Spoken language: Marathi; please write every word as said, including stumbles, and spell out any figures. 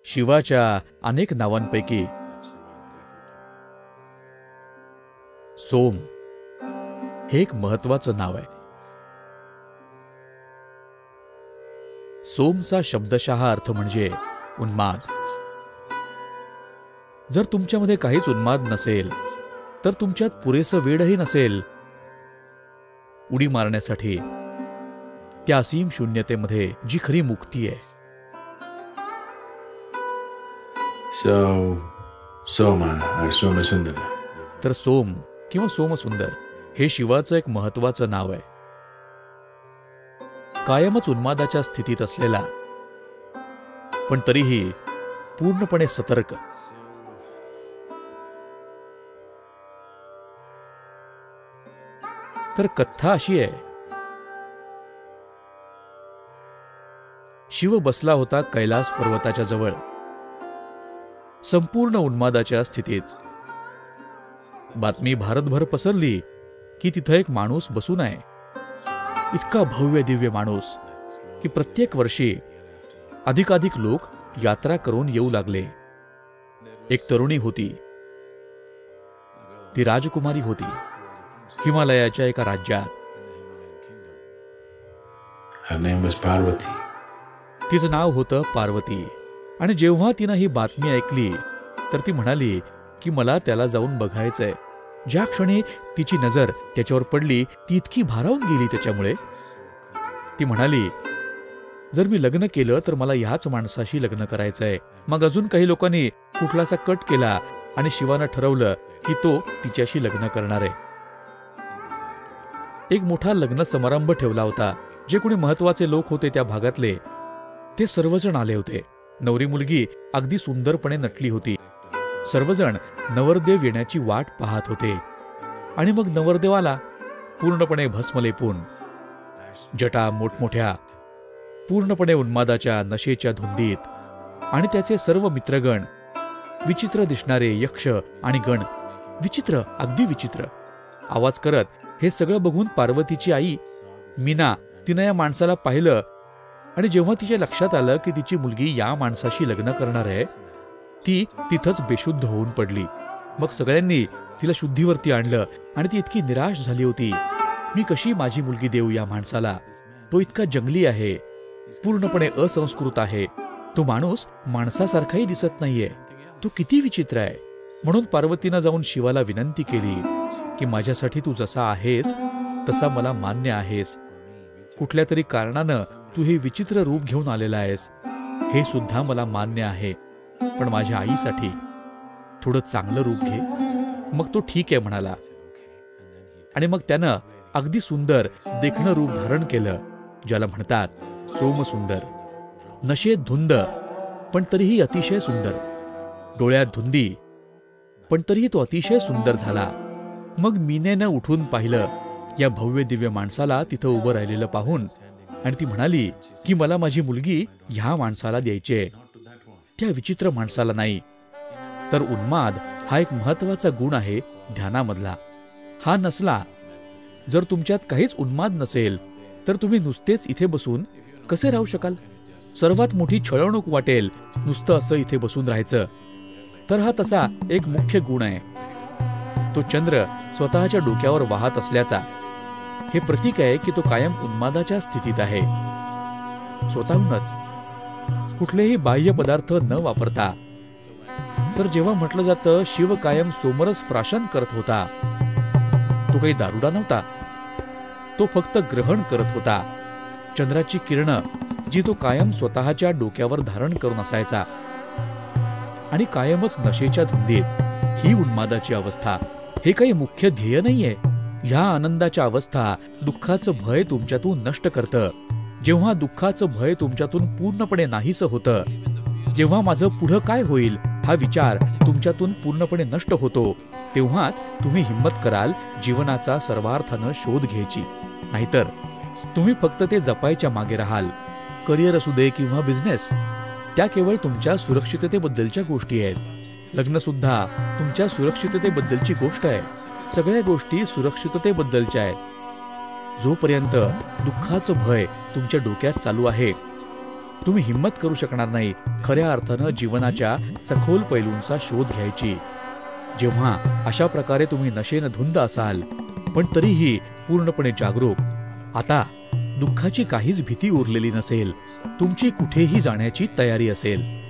शिवाच्या अनेक नावांपैकी सोम हे एक महत्वाचं नाव आहे. सोमचा शब्दशः अर्थ म्हणजे उन्माद. जर तुमच्यामध्ये काहीच उन्माद नसेल तर तुमच्यात पुरेसं वेळही नसेल उडी मारण्यासाठी त्या असीम शून्यतेमध्ये जी खरी मुक्ती आहे. So, Soma or Somasundar. तर सोम किंवा सोमसुंदर हे शिवाचं एक महत्वाचं नाव आहे. कायमच उन्मादाच्या स्थितीत असलेला पण तरीही पूर्णपणे सतर्क. तर कथा अशी आहे, शिव बसला होता कैलास पर्वताच्या जवळ संपूर्ण उन्मादाच्या स्थितीत. बातमी भारतभर पसरली की तिथं एक माणूस बसून आहे. इतका भव्य दिव्य माणूस की प्रत्येक वर्षी अधिकाधिक लोक यात्रा करून येऊ लागले. एक तरुणी होती, ती राजकुमारी होती हिमालयाच्या एका राज्यात. Her name was Parvati. तिचं नाव होतं पार्वती. आणि जेव्हा तिनं ही बातमी ऐकली तर ती म्हणाली की मला त्याला जाऊन बघायचंय. ज्या क्षणी तिची नजर त्याच्यावर पडली ती इतकी भारावून गेली त्याच्यामुळे. ती म्हणाली, जर मी लग्न केलं तर मला ह्याच माणसाशी लग्न करायचंय. मग अजून काही लोकांनी कुठलासा कट केला आणि शिवानं ठरवलं की तो तिच्याशी लग्न करणार आहे. एक मोठा लग्न समारंभ ठेवला होता. जे कोणी महत्वाचे लोक होते त्या भागातले ते सर्वजण आले होते. नवरी मुलगी अगदी सुंदरपणे नटली होती. सर्वजण नवरदेव येण्याची वाट पाहत होते. आणि मग नवरदेव आला, पूर्णपणे भस्म लेपून, जटा मोठमोठ्या, पूर्णपणे उन्मादाच्या नशेच्या धुंदीत. आणि त्याचे सर्व मित्रगण, विचित्र दिसणारे यक्ष आणि गण, विचित्र, अगदी विचित्र आवाज करत. हे सगळं बघून पार्वतीची आई मीना तिनं या माणसाला पाहिलं. आणि जेव्हा तिच्या लक्षात आलं की तिची मुलगी या माणसाशी लग्न करणार आहे, ती तिथंच बेशुद्ध होऊन पडली. मग सगळ्यांनी तिला शुद्धीवरती आणलं आणि ती इतकी निराश झाली होती. मी कशी माझी मुलगी देऊ या माणसाला? तो इतका जंगली आहे, पूर्णपणे असंस्कृत आहे. तो माणूस माणसासारखाही दिसत नाहीये. तो किती विचित्र आहे. म्हणून पार्वतीनं जाऊन शिवाला विनंती केली की माझ्यासाठी तू जसा आहेस तसा मला मान्य आहेस. कुठल्या तरी कारणानं तू हे विचित्र रूप घेऊन आलेला आहेस, हे सुद्धा मला मान्य आहे. पण माझ्या आईसाठी थोडं चांगलं रूप घे. मग तो ठीक आहे म्हणाला. आणि मग त्यानं अगदी सुंदर देखणं रूप धारण केलं, ज्याला म्हणतात सोमसुंदर. नशेत धुंद पण तरीही अतिशय सुंदर, डोळ्यात धुंदी पण तरीही तो अतिशय सुंदर झाला. मग मीनेनं उठून पाहिलं या भव्य दिव्य माणसाला तिथं उभं राहिलेलं पाहून. आणि ती म्हणाली की मला माझी मुलगी ह्या माणसाला द्यायची, त्या विचित्र माणसाला नाही. तर उन्माद हा एक महत्वाचा गुण आहे ध्यानामधला. हा नसला, जर तुमच्यात काहीच उन्माद नसेल तर तुम्ही नुसतेच इथे बसून कसे राहू शकाल? सर्वात मोठी छळवणूक वाटेल नुसतं असं इथे बसून राहायचं. तर हा तसा एक मुख्य गुण आहे. तो चंद्र स्वतःच्या डोक्यावर वाहत असल्याचा हे प्रतीक आहे की तो कायम उन्मादाच्या स्थितीत आहे. स्वतःहूनच कुठलेही बाह्य पदार्थ न वापरता. तर जेव्हा म्हटलं जातं शिव कायम सोमरस प्राशन करत होता, तो काही दारुडा नव्हता. तो फक्त ग्रहण करत होता. चंद्राची किरणं जी तो कायम स्वतःच्या डोक्यावर धारण करून असायचा. आणि कायमच नशेच्या धुंदीत. ही उन्मादाची अवस्था. हे काही मुख्य ध्येय नाहीये. ह्या आनंदाच्या अवस्था दुःखाचं भय तुमच्यातून नष्ट करतं. जेव्हा दुःखाचं भय तुमच्यातून पूर्णपणे नाहीसं होतं, जेव्हा माझं पुढं काय होईल हा विचार तुमच्यातून पूर्णपणे नष्ट होतो, तेव्हाच तुम्ही हिम्मत कराल जीवनाचा सर्वार्थानं शोध घ्यायची. नाहीतर तुम्ही फक्त ते जपायच्या मागे राहाल. करिअर असू दे किंवा बिझनेस, त्या केवळ तुमच्या सुरक्षिततेबद्दलच्या गोष्टी आहेत. लग्न सुद्धा तुमच्या सुरक्षिततेबद्दलची गोष्ट आहे. सगळ्या गोष्टी सुरक्षिततेबद्दलच्या आहेत. जोपर्यंत दुःखाचं भय तुमच्या डोक्यात चालू आहे तुम्ही हिंमत करू शकणार नाही खऱ्या अर्थानं जीवनाच्या सखोल पैलूंचा शोध घ्यायची. जेव्हा अशा प्रकारे तुम्ही नशेनं धुंद असाल पण तरीही पूर्णपणे जागरूक, आता दुःखाची काहीच भीती उरलेली नसेल, तुमची कुठेही जाण्याची तयारी असेल,